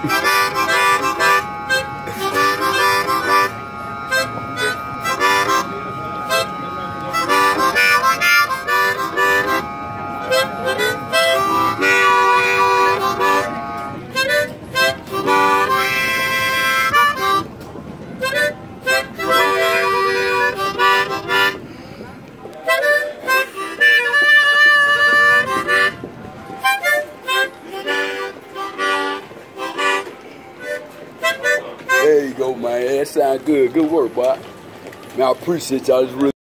There you go, man. That sound good. Good work, boy. Man, I appreciate y'all.